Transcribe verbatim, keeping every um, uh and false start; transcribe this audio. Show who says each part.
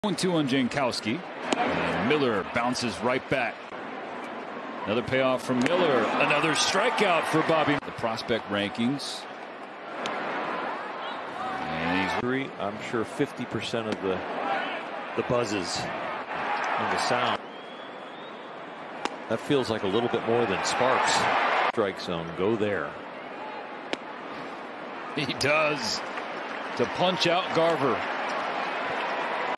Speaker 1: one two on Jankowski. And Miller bounces right back. Another payoff from Miller. Another strikeout for Bobby. The prospect rankings. And he's
Speaker 2: three. I'm sure fifty percent of the the buzzes and the sound. That feels like a little bit more than Sparks. Strike zone. Go there.
Speaker 1: He does. To punch out Garver.